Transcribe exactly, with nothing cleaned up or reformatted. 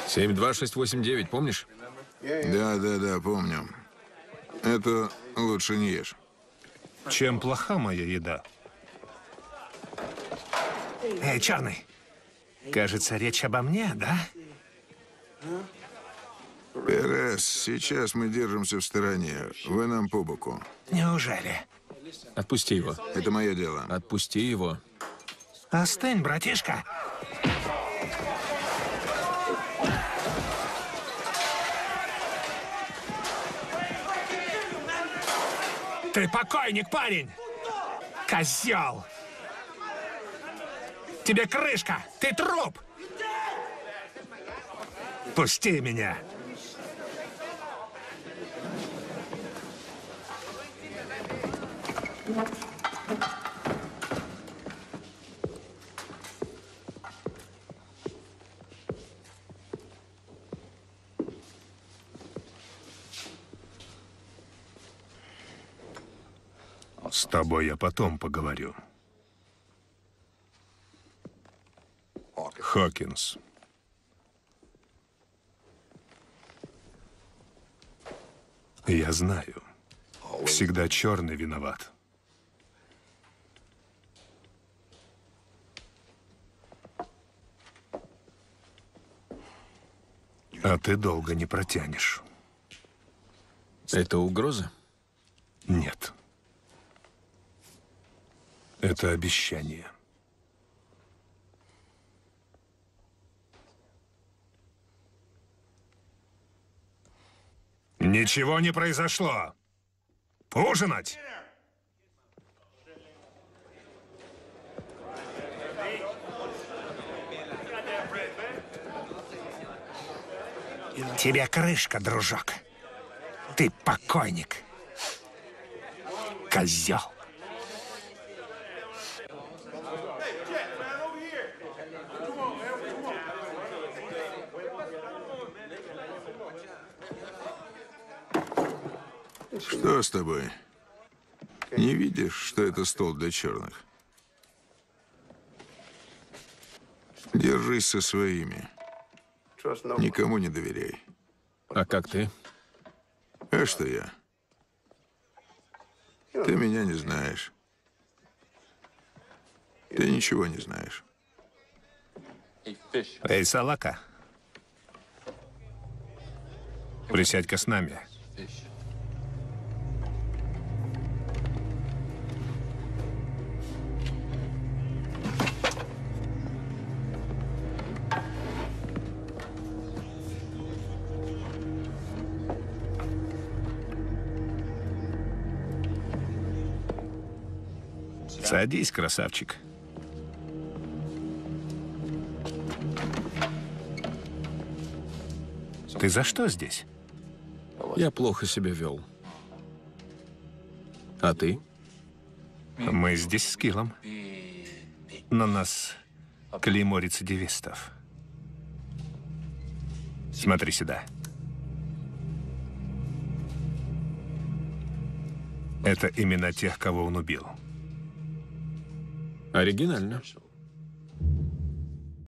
семь два шесть восемь девять, помнишь? Да, да, да, помню. Это лучше не ешь. Чем плоха моя еда? Эй, черный. Кажется, речь обо мне, да? Перес, сейчас мы держимся в стороне. Вы нам по боку. Неужели? Отпусти его. Это мое дело. Отпусти его. Остынь, братишка. Ты покойник, парень! Козел! Тебе крышка! Ты труп! Пусти меня! С тобой я потом поговорю. Хокинс. Я знаю. Всегда черный виноват. А ты долго не протянешь. Это угроза? Нет. Это обещание. Ничего не произошло. Ужинать! Тебе крышка, дружок. Ты покойник. Козел. Что с тобой? Не видишь, что это стол для черных? Держись со своими. Никому не доверяй. А как ты? А что я? Ты меня не знаешь. Ты ничего не знаешь. Эй, салака. Присядь-ка с нами. Садись, красавчик. Ты за что здесь? Я плохо себя вел. А ты? Мы здесь с Киллом. На нас клеймо рецидивистов. Смотри сюда. Это имена тех, кого он убил. Оригинально.